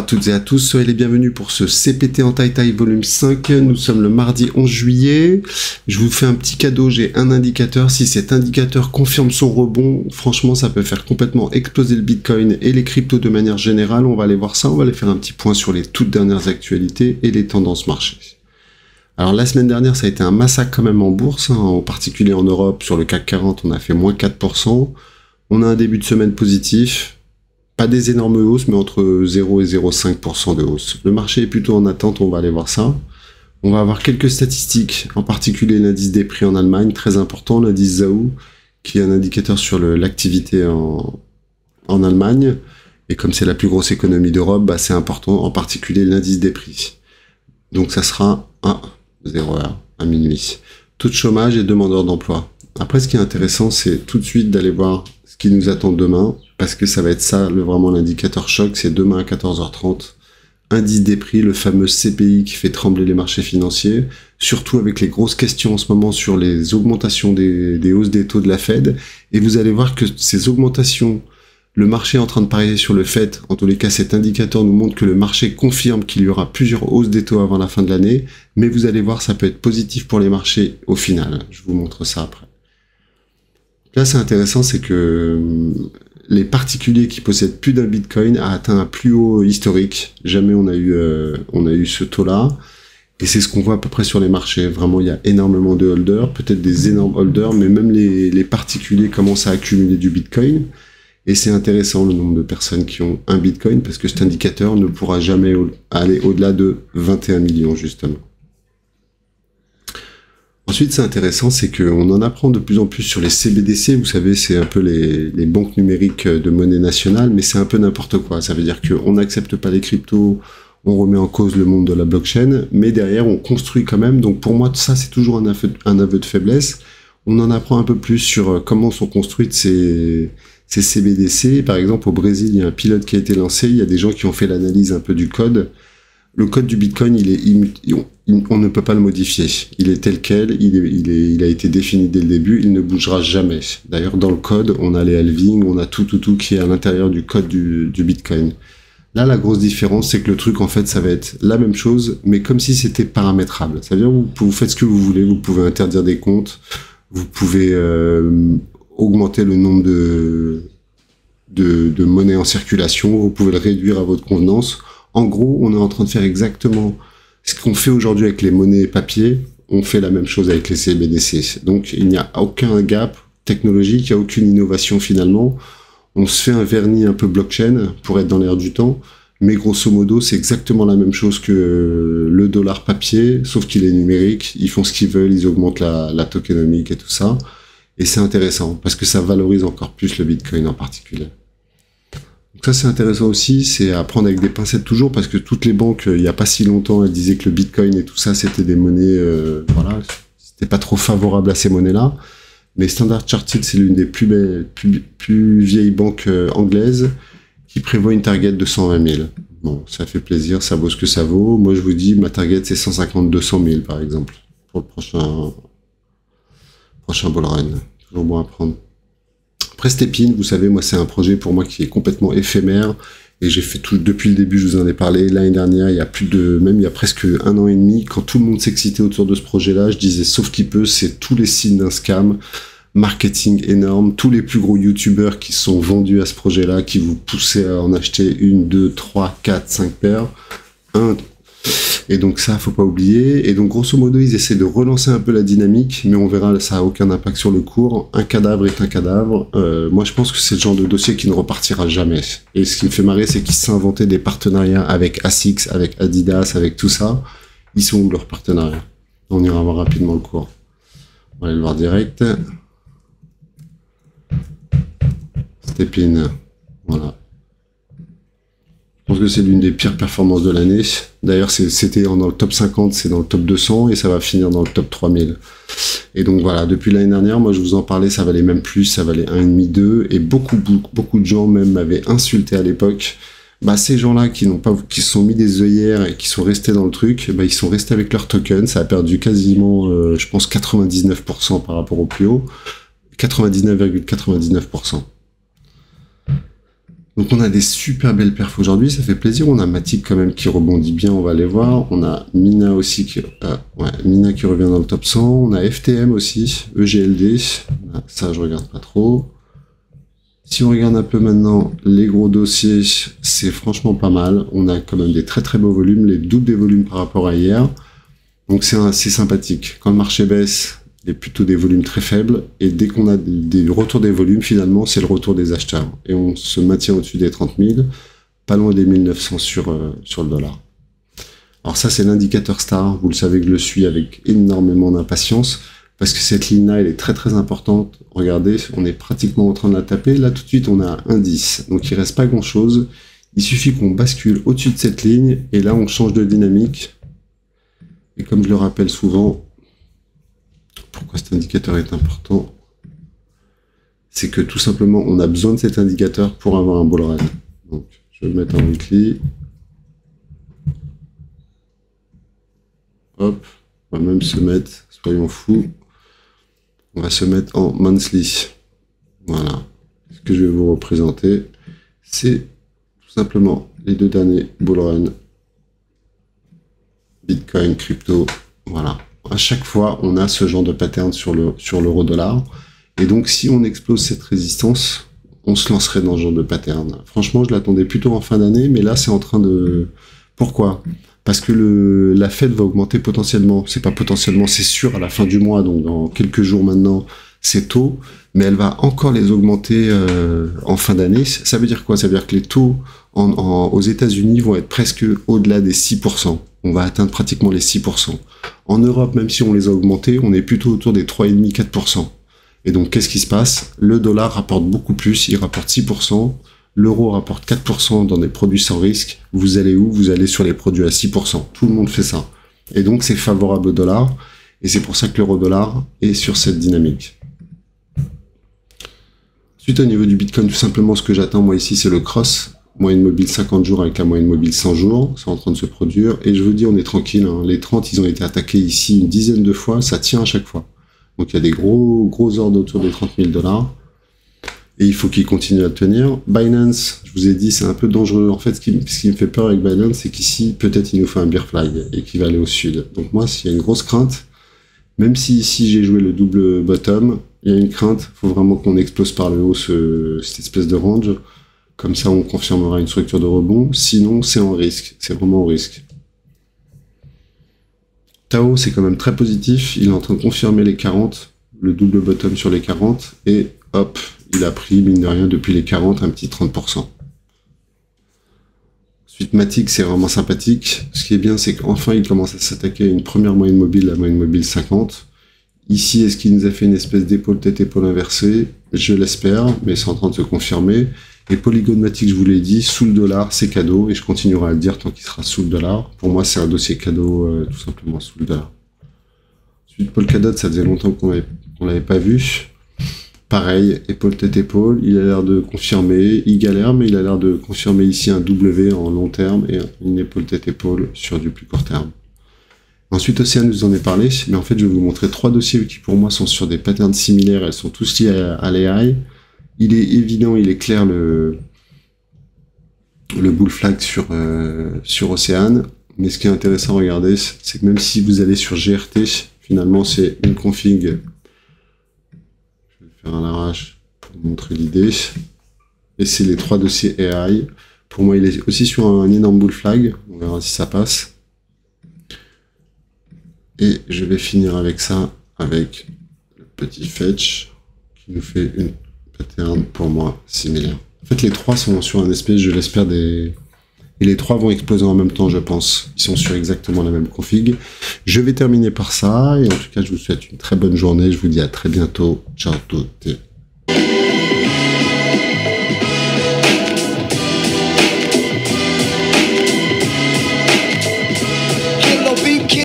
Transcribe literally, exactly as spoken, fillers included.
toutes et à tous, soyez les bienvenus pour ce C P T en taille-taille volume cinq. Nous sommes le mardi onze juillet. Je vous fais un petit cadeau, j'ai un indicateur. Si cet indicateur confirme son rebond, franchement, ça peut faire complètement exploser le Bitcoin et les cryptos de manière générale. On va aller voir ça, on va aller faire un petit point sur les toutes dernières actualités et les tendances marché. Alors la semaine dernière, ça a été un massacre quand même en bourse, hein, en particulier en Europe. Sur le C A C quarante, on a fait moins quatre pour cent. On a un début de semaine positif. Pas des énormes hausses, mais entre zéro et zéro virgule cinq pour cent de hausse. Le marché est plutôt en attente, on va aller voir ça. On va avoir quelques statistiques, en particulier l'indice des prix en Allemagne, très important, l'indice Zao, qui est un indicateur sur l'activité en, en Allemagne. Et comme c'est la plus grosse économie d'Europe, bah, c'est important, en particulier l'indice des prix. Donc ça sera à zéro heure, à minuit. Taux de chômage et demandeurs d'emploi. Après, ce qui est intéressant, c'est tout de suite d'aller voir ce qui nous attend demain, parce que ça va être ça, le, vraiment l'indicateur choc, c'est demain à quatorze heures trente. Indice des prix, le fameux C P I qui fait trembler les marchés financiers, surtout avec les grosses questions en ce moment sur les augmentations des, des hausses des taux de la Fed. Et vous allez voir que ces augmentations, le marché est en train de parier sur le fait, en tous les cas cet indicateur nous montre que le marché confirme qu'il y aura plusieurs hausses des taux avant la fin de l'année, mais vous allez voir, ça peut être positif pour les marchés au final. Je vous montre ça après. Là, c'est intéressant, c'est que les particuliers qui possèdent plus d'un Bitcoin a atteint un plus haut historique. Jamais on a eu, euh, on a eu ce taux-là. Et c'est ce qu'on voit à peu près sur les marchés. Vraiment, il y a énormément de holders, peut-être des énormes holders, mais même les, les particuliers commencent à accumuler du Bitcoin. Et c'est intéressant le nombre de personnes qui ont un Bitcoin, parce que cet indicateur ne pourra jamais au- aller au-delà de vingt et un millions, justement. Ensuite, c'est intéressant, c'est qu'on en apprend de plus en plus sur les C B D C. Vous savez, c'est un peu les, les banques numériques de monnaie nationale, mais c'est un peu n'importe quoi. Ça veut dire qu'on n'accepte pas les cryptos, on remet en cause le monde de la blockchain, mais derrière, on construit quand même. Donc pour moi, ça, c'est toujours un aveu, un aveu de faiblesse. On en apprend un peu plus sur comment sont construites ces, ces C B D C. Par exemple, au Brésil, il y a un pilote qui a été lancé. Il y a des gens qui ont fait l'analyse un peu du code. Le code du Bitcoin, il est immutable. On ne peut pas le modifier. Il est tel quel, il, est, il, est, il a été défini dès le début, il ne bougera jamais. D'ailleurs, dans le code, on a les halvings, on a tout, tout, tout qui est à l'intérieur du code du, du Bitcoin. Là, la grosse différence, c'est que le truc, en fait, ça va être la même chose, mais comme si c'était paramétrable. Ça veut dire, vous, vous faites ce que vous voulez, vous pouvez interdire des comptes, vous pouvez euh, augmenter le nombre de, de, de monnaies en circulation, vous pouvez le réduire à votre convenance. En gros, on est en train de faire exactement ce qu'on fait aujourd'hui avec les monnaies papier, on fait la même chose avec les C B D C. Donc, il n'y a aucun gap technologique, il n'y a aucune innovation finalement. On se fait un vernis un peu blockchain pour être dans l'air du temps, mais grosso modo, c'est exactement la même chose que le dollar papier, sauf qu'il est numérique. Ils font ce qu'ils veulent, ils augmentent la, la tokenomique et tout ça. Et c'est intéressant, parce que ça valorise encore plus le Bitcoin en particulier. Donc ça, c'est intéressant aussi, c'est à prendre avec des pincettes toujours, parce que toutes les banques, il n'y a pas si longtemps, elles disaient que le Bitcoin et tout ça, c'était des monnaies, euh, voilà, c'était pas trop favorable à ces monnaies-là. Mais Standard Chartered, c'est l'une des plus, belles, plus, plus vieilles banques euh, anglaises qui prévoit une target de cent vingt mille. Bon, ça fait plaisir, ça vaut ce que ça vaut. Moi, je vous dis, ma target, c'est cent cinquante à deux cent mille, par exemple, pour le prochain, prochain bull run. Toujours bon à prendre. Après Stepin, vous savez, moi, c'est un projet pour moi qui est complètement éphémère. Et j'ai fait tout, depuis le début, je vous en ai parlé, l'année dernière, il y a plus de, même il y a presque un an et demi, quand tout le monde s'excitait autour de ce projet-là, je disais, sauf qui peut, c'est tous les signes d'un scam, marketing énorme, tous les plus gros youtubeurs qui sont vendus à ce projet-là, qui vous poussaient à en acheter une, deux, trois, quatre, cinq paires, un, et donc ça, faut pas oublier. Et donc, grosso modo, ils essaient de relancer un peu la dynamique, mais on verra, ça a aucun impact sur le cours. Un cadavre est un cadavre. Euh, moi, je pense que c'est le genre de dossier qui ne repartira jamais. Et ce qui me fait marrer, c'est qu'ils s'inventaient des partenariats avec Asics, avec Adidas, avec tout ça. Ils sont où leurs partenariats? On ira voir rapidement le cours. On va aller le voir direct. Stepin, voilà. Je pense que c'est l'une des pires performances de l'année. D'ailleurs, c'était dans le top cinquante, c'est dans le top deux cents, et ça va finir dans le top trois mille. Et donc voilà, depuis l'année dernière, moi je vous en parlais, ça valait même plus, ça valait un virgule cinq, deux, et beaucoup, beaucoup, beaucoup de gens même m'avaient insulté à l'époque. Bah, ces gens-là qui n'ont pas, qui se sont mis des œillères et qui sont restés dans le truc, bah, ils sont restés avec leur token, ça a perdu quasiment, euh, je pense, quatre-vingt-dix-neuf pour cent par rapport au plus haut, quatre-vingt-dix-neuf virgule quatre-vingt-dix-neuf pour cent. Donc on a des super belles perfs aujourd'hui, ça fait plaisir. On a Matic quand même qui rebondit bien, on va les voir. On a Mina aussi, qui, euh, ouais, Mina qui revient dans le top cent. On a F T M aussi, E G L D. Ça je regarde pas trop. Si on regarde un peu maintenant les gros dossiers, c'est franchement pas mal. On a quand même des très très beaux volumes, les doubles des volumes par rapport à hier. Donc c'est assez sympathique. Quand le marché baisse, il y a plutôt des volumes très faibles. Et dès qu'on a des, des retours des volumes, finalement, c'est le retour des acheteurs. Et on se maintient au-dessus des trente mille, pas loin des mille neuf cents sur, euh, sur le dollar. Alors ça, c'est l'indicateur star. Vous le savez que je le suis avec énormément d'impatience. Parce que cette ligne-là, elle est très très importante. Regardez, on est pratiquement en train de la taper. Là, tout de suite, on a un dix. Donc il reste pas grand-chose. Il suffit qu'on bascule au-dessus de cette ligne. Et là, on change de dynamique. Et comme je le rappelle souvent, pourquoi cet indicateur est important, c'est que tout simplement, on a besoin de cet indicateur pour avoir un bull run. Donc, je vais le mettre en weekly. Hop, on va même se mettre, soyons fous, on va se mettre en monthly. Voilà. Ce que je vais vous représenter, c'est tout simplement les deux derniers bull run. Bitcoin, crypto, voilà. À chaque fois, on a ce genre de pattern sur le sur l'euro dollar. Et donc, si on explose cette résistance, on se lancerait dans ce genre de pattern. Franchement, je l'attendais plutôt en fin d'année, mais là, c'est en train de... Pourquoi ? Parce que le, la Fed va augmenter potentiellement. C'est pas potentiellement, c'est sûr, à la fin du mois, donc dans quelques jours maintenant, c'est tôt. Mais elle va encore les augmenter euh, en fin d'année. Ça veut dire quoi ? Ça veut dire que les taux en, en, aux États-Unis vont être presque au-delà des six pour cent. On va atteindre pratiquement les six pour cent. En Europe, même si on les a augmentés, on est plutôt autour des trois virgule cinq à quatre pour cent. Et donc, qu'est-ce qui se passe? Le dollar rapporte beaucoup plus, il rapporte six pour cent. L'euro rapporte quatre pour cent dans des produits sans risque. Vous allez où? Vous allez sur les produits à six pour cent. Tout le monde fait ça. Et donc, c'est favorable au dollar. Et c'est pour ça que l'euro-dollar est sur cette dynamique. Ensuite, au niveau du Bitcoin, tout simplement, ce que j'attends, moi, ici, c'est le cross. Moyenne mobile cinquante jours avec la moyenne mobile cent jours. C'est en train de se produire. Et je vous dis, on est tranquille. Hein. Les trente, ils ont été attaqués ici une dizaine de fois. Ça tient à chaque fois. Donc, il y a des gros, gros ordres autour des trente mille dollars. Et il faut qu'ils continuent à tenir. Binance, je vous ai dit, c'est un peu dangereux. En fait, ce qui, ce qui me fait peur avec Binance, c'est qu'ici, peut-être, il nous fait un bear flag et qu'il va aller au sud. Donc moi, s'il y a une grosse crainte, même si ici, j'ai joué le double bottom, il y a une crainte. Il faut vraiment qu'on explose par le haut ce, cette espèce de range. Comme ça, on confirmera une structure de rebond. Sinon, c'est en risque. C'est vraiment en risque. Tao, c'est quand même très positif. Il est en train de confirmer les quarante, le double bottom sur les quarante. Et hop, il a pris, mine de rien, depuis les quarante, un petit trente pour cent. Ensuite, Matic, c'est vraiment sympathique. Ce qui est bien, c'est qu'enfin, il commence à s'attaquer à une première moyenne mobile, la moyenne mobile cinquante. Ici, est-ce qu'il nous a fait une espèce d'épaule tête-épaule inversée? Je l'espère, mais c'est en train de se confirmer. Et Polygon Matic, je vous l'ai dit, sous le dollar, c'est cadeau, et je continuerai à le dire tant qu'il sera sous le dollar. Pour moi, c'est un dossier cadeau, euh, tout simplement sous le dollar. Ensuite, Polkadot, ça faisait longtemps qu'on l'avait qu'on l'avait pas vu. Pareil, épaule tête épaule, il a l'air de confirmer, il galère, mais il a l'air de confirmer ici un W en long terme et une épaule tête épaule sur du plus court terme. Ensuite, Océan nous en est parlé, mais en fait, je vais vous montrer trois dossiers qui pour moi sont sur des patterns similaires, elles sont tous liés à, à l'A I. Il est évident, il est clair le, le bull flag sur, euh, sur Océan, mais ce qui est intéressant à regarder, c'est que même si vous allez sur G R T, finalement, c'est une config. Je vais faire un arrache pour vous montrer l'idée. Et c'est les trois dossiers A I. Pour moi, il est aussi sur un énorme bull flag. On verra si ça passe. Et je vais finir avec ça, avec le petit fetch, qui nous fait une pattern, pour moi, similaire. En fait, les trois sont sur un espèce, je l'espère, des... Et les trois vont exploser en même temps, je pense. Ils sont sur exactement la même config. Je vais terminer par ça. Et en tout cas, je vous souhaite une très bonne journée. Je vous dis à très bientôt. Ciao à toutes.